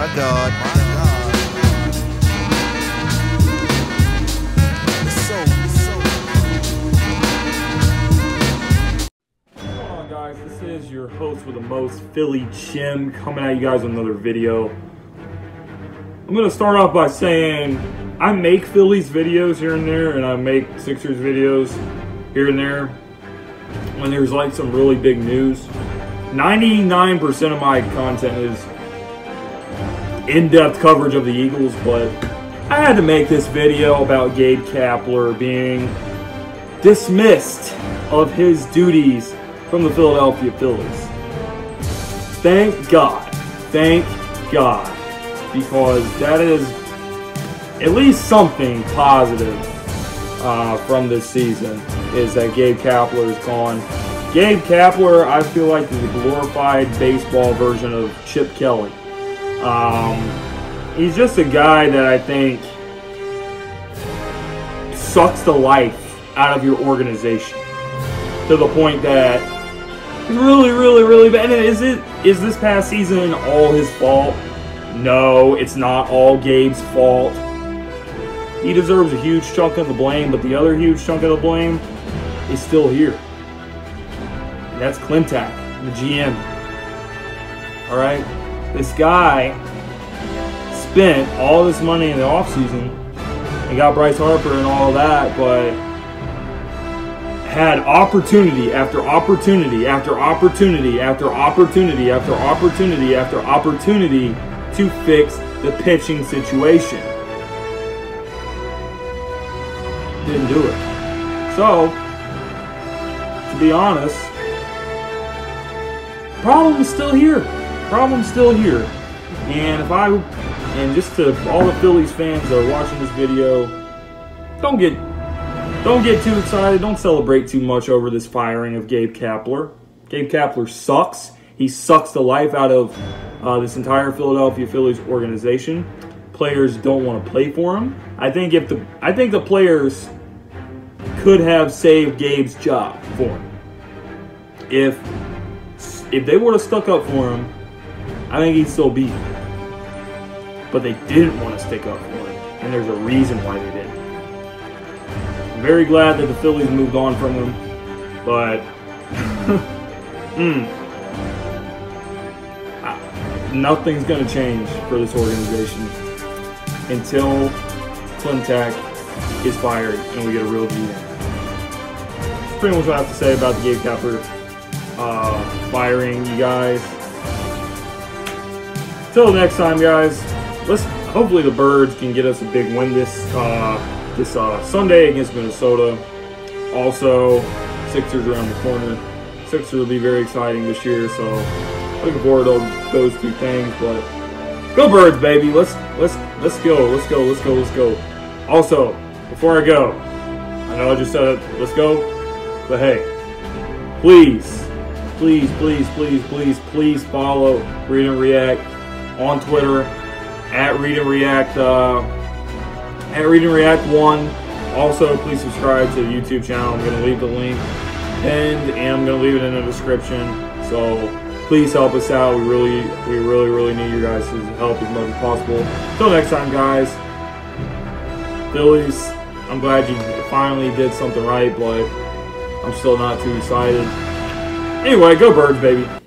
God. What's going on, guys? This is your host with the most, Philly Chim, coming at you guys with another video. I'm going to start off by saying I make Phillies videos here and there, and I make Sixers videos here and there when there's like some really big news. 99% of my content is in-depth coverage of the Eagles, but I had to make this video about Gabe Kapler being dismissed of his duties from the Philadelphia Phillies. Thank God, because that is at least something positive from this season, is that Gabe Kapler is gone. Gabe Kapler, I feel like, is a glorified baseball version of Chip Kelly. He's just a guy that I think sucks the life out of your organization to the point that it's really bad. And is this past season all his fault? No, it's not all Gabe's fault. He deserves a huge chunk of the blame, but the other huge chunk of the blame is still here. And that's Klimtak, the GM. Alright? This guy spent all this money in the offseason and got Bryce Harper and all that, but had opportunity after opportunity after opportunity after opportunity after opportunity after opportunity to fix the pitching situation. Didn't do it. So, to be honest, problem is still here. Problem's still here. And just to all the Phillies fans that are watching this video, don't get too excited. Don't celebrate too much over this firing of Gabe Kapler. Gabe Kapler sucks. He sucks the life out of this entire Philadelphia Phillies organization. Players don't want to play for him. I think the players could have saved Gabe's job for him. If they would have stuck up for him, I think he'd still be here. But they didn't want to stick up for him, and there's a reason why they didn't. I'm very glad that the Phillies moved on from him, but nothing's going to change for this organization until Klimtak is fired and we get a real GM. That's pretty much what I have to say about the Gabe Kapler firing, you guys. Till next time, guys. Hopefully the Birds can get us a big win this Sunday against Minnesota. Also, Sixers around the corner. Sixers will be very exciting this year, so looking forward to those two things. But go Birds, baby! Let's go! Also, before I go, I know I just said it, let's go, but hey, please follow Read and React on Twitter @ReadandReact1. Also, please subscribe to the YouTube channel. I'm going to leave the link pinned, and I'm going to leave it in the description. So please help us out. We really need your guys' help as much as possible. Till next time, guys. Phillies, I'm glad you finally did something right, but I'm still not too excited. Anyway, go Birds, baby.